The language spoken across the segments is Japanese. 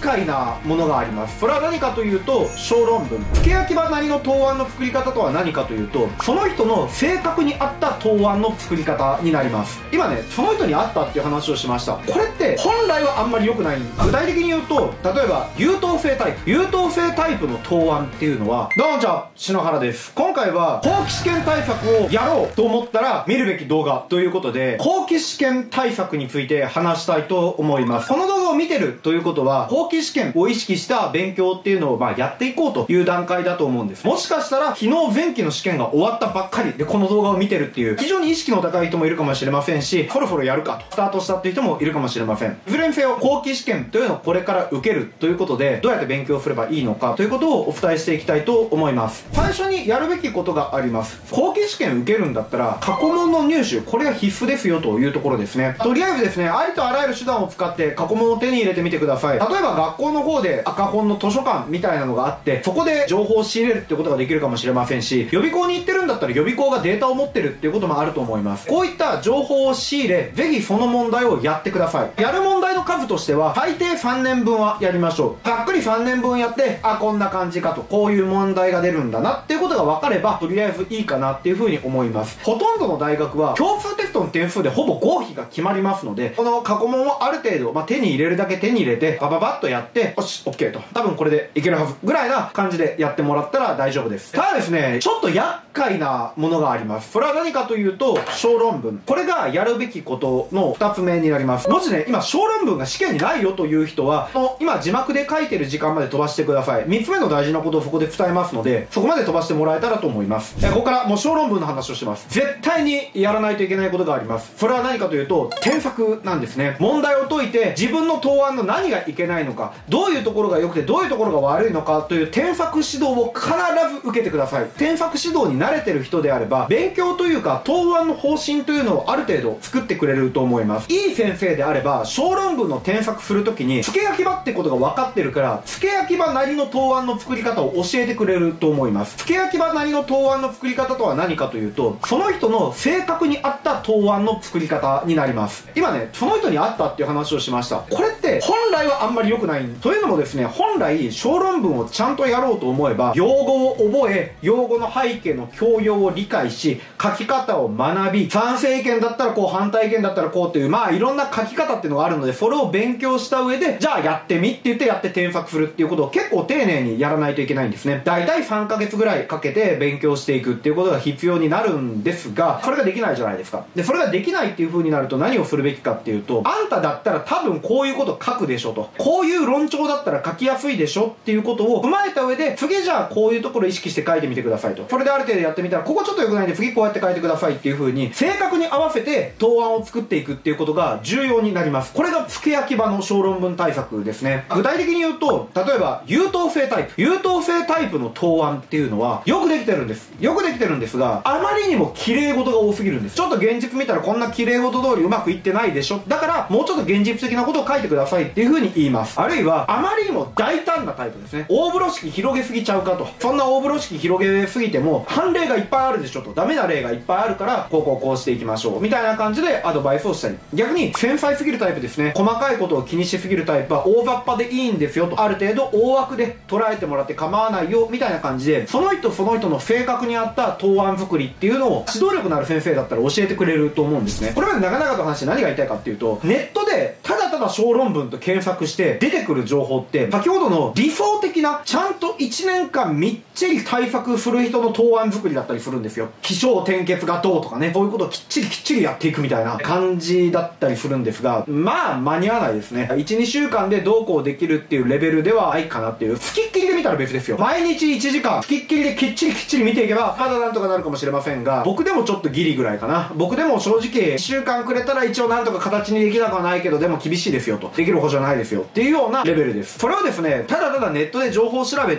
快なものがあります。それは何かというと、小論文。付け焼き場なりの答案の作り方とは何かというと、その人の性格に合った答案の作り方になります。今ね、その人に合ったっていう話をしました。これって本来はあんまり良くない。具体的に言うと、例えば優等生タイプ。優等生タイプの答案っていうのは、どうもこんにちは、篠原です。今回は後期試験対策をやろうと思ったら見るべき動画ということで、後期試験対策について話したいと思います。この動画を見てるということは、後期試験を意識した勉強っていうのをやっていこうという段階だと思うんです。もしかしたら昨日前期の試験が終わったばっかりでこの動画を見てるっていう非常に意識の高い人もいるかもしれませんし、そろそろやるかとスタートしたっていう人もいるかもしれません。いずれにせよ後期試験というのをこれから受けるということで、どうやって勉強すればいいのかということをお伝えしていきたいと思います。最初にやるべきことがあります。後期試験受けるんだったら過去問の入手、これが必須ですよというところですね。とりあえずですね、ありとあらゆる手段を使って過去問を手に入れてみてください。例えば学校の方で赤本の図書館みたいなのがあって、そこで情報を仕入れるってことができるかもしれませんし、予備校に行ってるんだったら予備校がデータを持ってるっていうこともあると思います。こういった情報を仕入れ、ぜひその問題をやってください。やる問題の数としては最低3年分はやりましょう。ざっくり3年分やって、こんな感じかと、こういう問題が出るんだなっていうことが分かればとりあえずいいかなっていうふうに思います。ほとんどの大学は共通テストの点数でほぼ合否が決まりますので、この過去問をある程度、手に入れるだけ手に入れてバババッとやって、よし OK と、多分これでいけるはずぐらいな感じでやってもらったら大丈夫です。ただですね、ちょっと厄介なものがあります。それは何かというと、小論文。これがやるべきことの2つ目になります。もしね、今小論文が試験にないよという人は、今字幕で書いてる時間まで飛ばしてください。3つ目の大事なことをそこで伝えますので、そこまで飛ばしてもらえたらと思います。ここからもう小論文の話をします。絶対にやらないといけないことがあります。それは何かというと、添削なんですね。問題を解いて自分の答案の何がいけないのか、どういうところが良くてどういうところが悪いのかという添削指導を必ず受けてください。添削指導に慣れてる人であれば、勉強というか答案の方針というのをある程度作ってくれると思います。いい先生であれば小論文の添削するときに付け焼き場ってことが分かってるから、付け焼き場なりの答案の作り方を教えてくれると思います。付け焼き場なりの答案の作り方とは何かというと、その人の性格に合った答案の作り方になります。今ね、その人に合ったっていう話をしました。これって本来はあんまり良くない。というのもですね、本来小論文をちゃんとやろうと思えば、用語を覚え、用語の背景の教養を理解し、書き方を学び、賛成意見だったらこう、反対意見だったらこうっていう、いろんな書き方っていうのがあるので、それを勉強した上で、じゃあやってみって言ってやって添削するっていうことを結構丁寧にやらないといけないんですね。だいたい3ヶ月ぐらいかけて勉強していくっていうことが必要になるんですが、それができないじゃないですか。で、それができないっていう風になると何をするべきかっていうと、あんただったら多分こういうこと書くでしょと。こういう論調だったら書きやすいでしょっていうことを踏まえた上で、次じゃあこういうところを意識して書いてみてくださいと。それである程度やってみたら、ここちょっと良くないんで次こうやって書いてくださいっていう風に、正確に合わせて答案を作っていくっていうことが重要になります。これが付け焼き場の小論文対策ですね。具体的に言うと、例えば優等生タイプ。優等生タイプの答案っていうのはよくできてるんです。よくできてるんですが、あまりにも綺麗事が多すぎるんです。ちょっと現実見たらこんな綺麗事通りうまくいってないでしょ。だからもうちょっと現実的なことを書いてくださいっていう風に言います。あるいはあまりにも大胆なタイプですね。大風呂敷広げすぎちゃうかと。そんな大風呂敷広げすぎても判例がいっぱいあるでしょと。ダメな例がいっぱいあるからこうしていきましょうみたいな感じでアドバイスをしたり、逆に繊細すぎるタイプですね。細かいことを気にしすぎるタイプは大雑把でいいんですよと。ある程度大枠で捉えてもらって構わないよみたいな感じで、その人の性格に合った答案作りっていうのを指導力のある先生だったら教えてくれると思うんですね。これまで長々と話して何が言いたいかっていうと、ネットでただただ小論文と検索して出てくる情報って先ほどの理想的なちゃんと1年間みっちり対策する人の答案作りだったりするんですよ。起承転結がどうとかね、そういうことをきっちりやっていくみたいな感じだったりするんですが、間に合わないですね。 1,2 週間でどうこうできるっていうレベルではないかなっていう。付きっきりで見たら別ですよ。毎日1時間付きっきりできっちり見ていけばまだなんとかなるかもしれませんが、僕でもちょっとギリぐらいかな。僕でも正直1週間くれたら一応なんとか形にできなくはないけど、でも厳しいですよと、できる保証ないですよっていうようなレベルです。それをですね、ただただネットで情報を調べて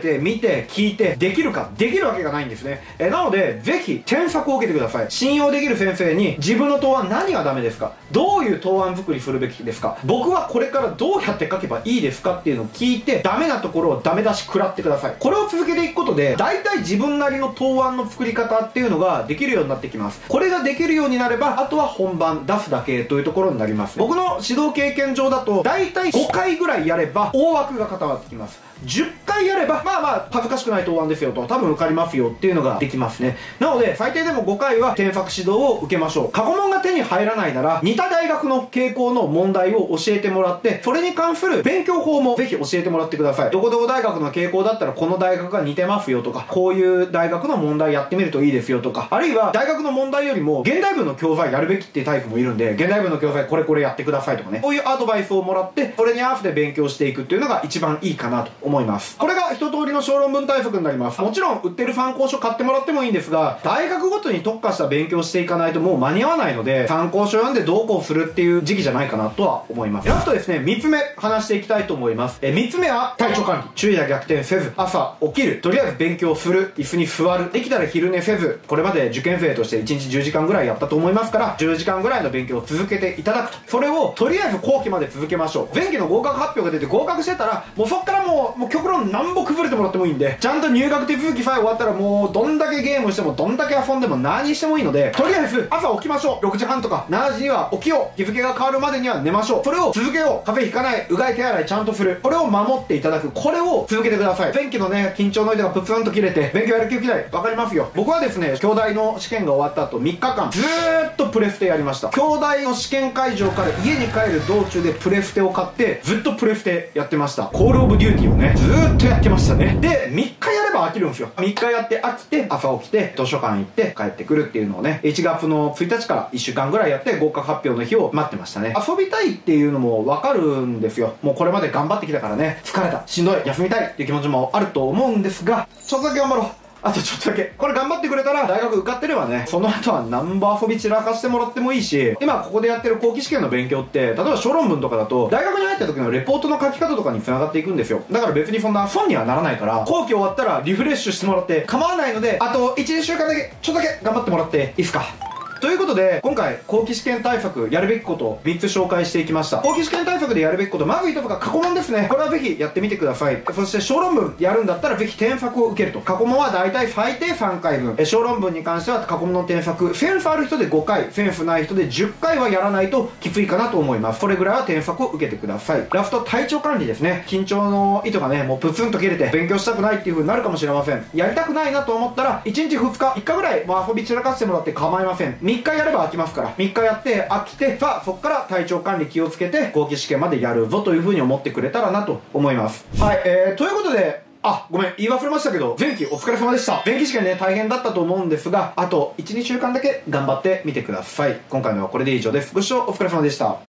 て、見て、聞いて、できるか、できるわけがないんですね。なので、ぜひ、添削を受けてください。信用できる先生に、自分の答案何がダメですか？どういう答案作りするべきですか？僕はこれからどうやって書けばいいですかっていうのを聞いて、ダメなところをダメ出し食らってください。これを続けていくことで、大体自分なりの答案の作り方っていうのができるようになってきます。これができるようになれば、あとは本番出すだけというところになります。僕の指導経験上だと、大体5回ぐらいやれば、大枠が固まってきます。10回やれば、まあまあ、恥ずかしくない答案ですよと、多分受かりますよっていうのができますね。なので、最低でも5回は添削指導を受けましょう。過去問が手に入らないなら、似た大学の傾向の問題を教えてもらって、それに関する勉強法もぜひ教えてもらってください。どこどこ大学の傾向だったら、この大学が似てますよとか、こういう大学の問題やってみるといいですよとか、あるいは大学の問題よりも、現代文の教材やるべきっていうタイプもいるんで、現代文の教材これこれやってくださいとかね、こういうアドバイスをもらって、それに合わせて勉強していくっていうのが一番いいかなと思います。これが一通りの小論文対策になります。もちろん売ってる参考書買ってもらってもいいんですが、大学ごとに特化した勉強していかないともう間に合わないので、参考書読んでどうこうするっていう時期じゃないかなとは思います。ラストですね、3つ目話していきたいと思います。3つ目は体調管理。昼夜逆転せず、朝起きる。とりあえず勉強する。椅子に座る。できたら昼寝せず、これまで受験生として1日10時間ぐらいやったと思いますから、10時間ぐらいの勉強を続けていただくと。それをとりあえず後期まで続けましょう。前期の合格発表が出て合格してたら、もうそっからもう極論なんぼ崩れてもらってもいいんで、ちゃんと入学手続きさえ終わったらもうどんだけゲームしてもどんだけ遊んでも何してもいいので、とりあえず朝起きましょう。6時半とか7時には起きよう。日付が変わるまでには寝ましょう。それを続けよう。風邪ひかない。うがい手洗いちゃんとする。これを守っていただく。これを続けてください。前期のね、緊張の糸がプツンと切れて勉強やる気起きない。わかりますよ。僕はですね、京大の試験が終わった後3日間ずーっとプレステやりました。京大の試験会場から家に帰る道中でプレステを買ってずっとプレステやってました。コールオブデューティーをね、ずーっとやってましたね。で、3日やれば飽きるんですよ。3日やって飽きて、朝起きて、図書館行って帰ってくるっていうのをね、1月の1日から1週間ぐらいやって合格発表の日を待ってましたね。遊びたいっていうのもわかるんですよ。もうこれまで頑張ってきたからね、疲れた、しんどい、休みたいっていう気持ちもあると思うんですが、ちょっとだけ頑張ろう。あとちょっとだけ。これ頑張ってくれたら、大学受かってればね、その後はナンバー遊び散らかしてもらってもいいし、今ここでやってる後期試験の勉強って、例えば小論文とかだと、大学に入った時のレポートの書き方とかに繋がっていくんですよ。だから別にそんな損にはならないから、後期終わったらリフレッシュしてもらって構わないので、あと1、2週間だけ、ちょっとだけ頑張ってもらっていいですか。ということで、今回、後期試験対策、やるべきことを3つ紹介していきました。後期試験対策でやるべきこと、まず1つが過去問ですね。これはぜひやってみてください。そして小論文やるんだったらぜひ添削を受けると。過去問は大体最低3回分。小論文に関しては過去問の添削、センスある人で5回、センスない人で10回はやらないときついかなと思います。それぐらいは添削を受けてください。ラスト、体調管理ですね。緊張の糸がね、もうプツンと切れて勉強したくないっていう風になるかもしれません。やりたくないなと思ったら、1日2日、1日ぐらい、遊び散らかしてもらって構いません。3日やれば飽きますから、3日やって飽きて、さあそっから体調管理気をつけて後期試験までやるぞという風に思ってくれたらなと思います。はい、ということで、ごめん、言い忘れましたけど、前期お疲れ様でした。前期試験ね、大変だったと思うんですが、あと1、2週間だけ頑張ってみてください。今回のはこれで以上です。ご視聴お疲れ様でした。